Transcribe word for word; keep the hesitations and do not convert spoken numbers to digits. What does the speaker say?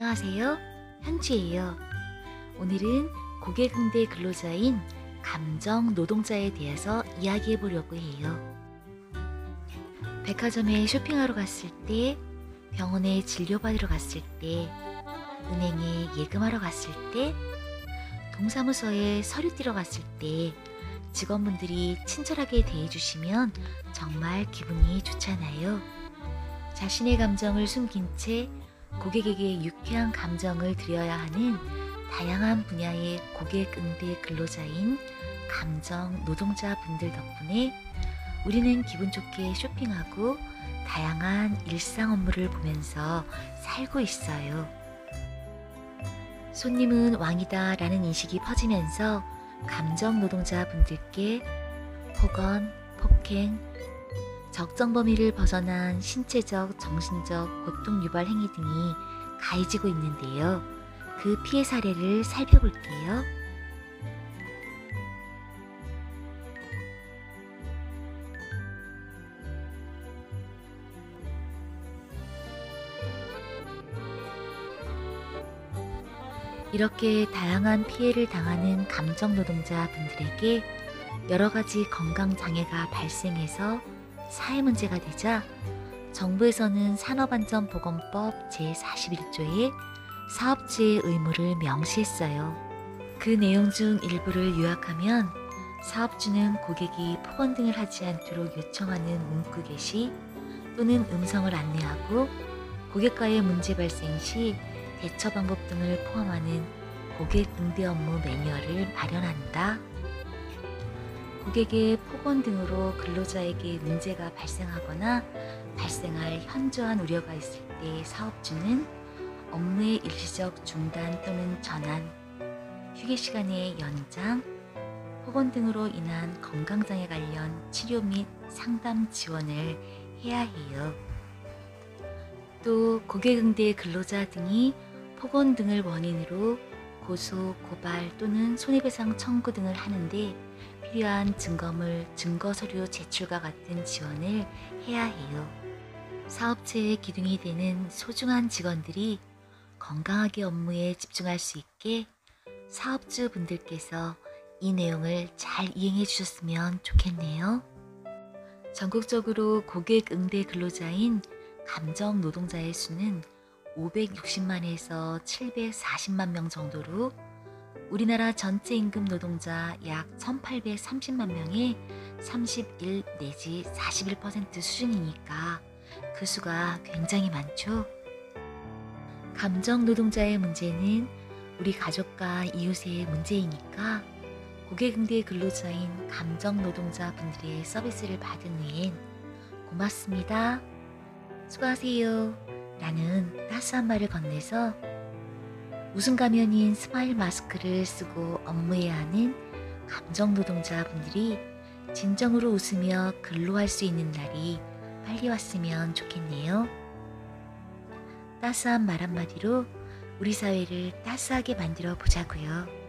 안녕하세요. 현주예요. 오늘은 고객응대 근로자인 감정 노동자에 대해서 이야기해 보려고 해요. 백화점에 쇼핑하러 갔을 때, 병원에 진료받으러 갔을 때, 은행에 예금하러 갔을 때, 동사무소에 서류 띄러 갔을 때 직원분들이 친절하게 대해주시면 정말 기분이 좋잖아요. 자신의 감정을 숨긴 채 고객에게 유쾌한 감정을 드려야 하는 다양한 분야의 고객응대 근로자인 감정 노동자 분들 덕분에 우리는 기분 좋게 쇼핑하고 다양한 일상 업무를 보면서 살고 있어요. 손님은 왕이다 라는 인식이 퍼지면서 감정 노동자 분들께 폭언, 폭행, 적정 범위를 벗어난 신체적, 정신적 고통 유발 행위 등이 가해지고 있는데요. 그 피해 사례를 살펴볼게요. 이렇게 다양한 피해를 당하는 감정 노동자 분들에게 여러 가지 건강 장애가 발생해서 사회 문제가 되자 정부에서는 산업안전보건법 제사십일 조에 사업주의 의무를 명시했어요. 그 내용 중 일부를 요약하면 사업주는 고객이 폭언 등을 하지 않도록 요청하는 문구 게시 또는 음성을 안내하고 고객과의 문제 발생 시 대처 방법 등을 포함하는 고객 응대 업무 매뉴얼을 마련한다. 고객의 폭언 등으로 근로자에게 문제가 발생하거나 발생할 현저한 우려가 있을 때 사업주는 업무의 일시적 중단 또는 전환, 휴게 시간의 연장, 폭언 등으로 인한 건강장애 관련 치료 및 상담 지원을 해야 해요. 또 고객응대 근로자 등이 폭언 등을 원인으로 고소, 고발 또는 손해배상 청구 등을 하는데 필요한 증거물, 증거서류 제출과 같은 지원을 해야 해요. 사업체의 기둥이 되는 소중한 직원들이 건강하게 업무에 집중할 수 있게 사업주 분들께서 이 내용을 잘 이행해 주셨으면 좋겠네요. 전국적으로 고객응대 근로자인 감정 노동자의 수는 오백육십만에서 칠백사십만 명 정도로 우리나라 전체 임금 노동자 약 천팔백삼십만 명의 삼십일 내지 사십일 퍼센트 수준이니까 그 수가 굉장히 많죠. 감정 노동자의 문제는 우리 가족과 이웃의 문제이니까 고객응대 근로자인 감정 노동자 분들의 서비스를 받은 후엔 고맙습니다, 수고하세요 라는 따스한 말을 건네서 웃음 가면인 스마일 마스크를 쓰고 업무해야 하는 감정 노동자 분들이 진정으로 웃으며 근로할 수 있는 날이 빨리 왔으면 좋겠네요. 따스한 말 한마디로 우리 사회를 따스하게 만들어 보자고요.